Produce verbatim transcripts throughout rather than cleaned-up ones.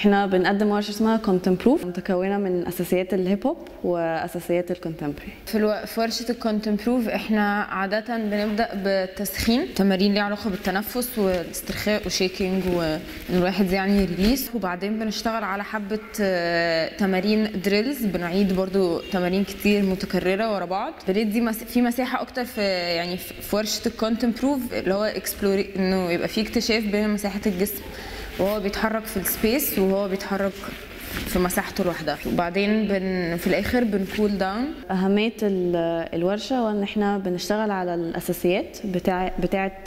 احنا بنقدم ورشه اسمها Contemproove متكونه من اساسيات الهيب هوب واساسيات الكونتمبري. في, الو... في ورشه الكونتمبروف احنا عاده بنبدا بالتسخين، تمارين ليها علاقه بالتنفس والاسترخاء وشيكينج وان الواحد يعني ريليس، وبعدين بنشتغل على حبه تمارين دريلز، بنعيد برضو تمارين كتير متكرره ورا بعض. بندي مس... في مساحه اكتر في يعني في ورشه الكونتمبروف اللي هو اكسبلوري، انه يبقى في اكتشاف بين مساحه الجسم وهو بيتحرك في السبيس وهو بيتحرك في مساحته لوحدها، وبعدين بن في الاخر بنكول داون. اهميه الورشه هو ان احنا بنشتغل على الاساسيات بتاع بتاعه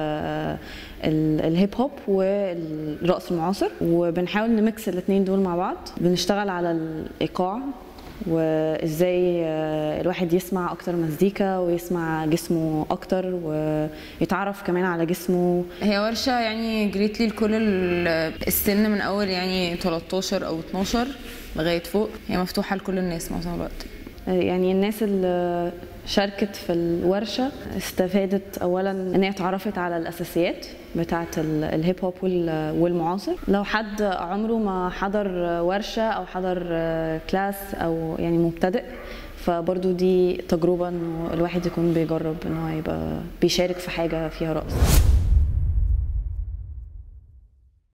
الهيب هوب والرقص المعاصر، وبنحاول نميكس الاثنين دول مع بعض. بنشتغل على الايقاع وازاي الواحد يسمع اكتر مزيكا ويسمع جسمه اكتر ويتعرف كمان على جسمه. هي ورشه يعني جريت لي لكل السن من اول يعني تلتاشر او اتناشر لغايه فوق، هي مفتوحه لكل الناس معظم الوقت. يعني الناس اللي شاركت في الورشه استفادت اولا ان هي اتعرفت على الاساسيات بتاعه الهيب هوب والمعاصر. لو حد عمره ما حضر ورشه او حضر كلاس او يعني مبتدئ، فبرضو دي تجربه انه الواحد يكون بيجرب ان هو يبقى بيشارك في حاجه فيها رقص.